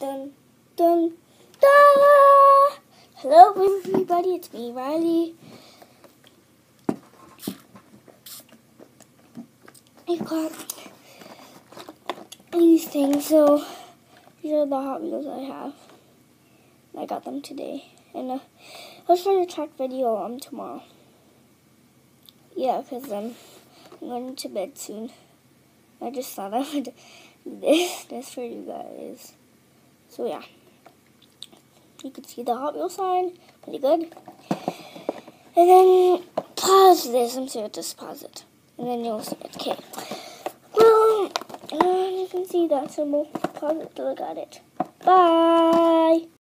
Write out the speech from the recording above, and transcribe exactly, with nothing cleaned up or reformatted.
dun, dun, da! Hello everybody, it's me, Riley. I've got these things, so these are the Hot Wheels I have. I got them today, and uh, I'll start a track video um, tomorrow. Yeah, because um, I'm going to bed soon. I just thought I would do this, this for you guys. So yeah, you can see the Hot Wheels sign, pretty good. And then pause this, I'm sorry, just pause it. And then you'll see it, okay. Well, uh, you can see that symbol, pause it to look at it. Bye!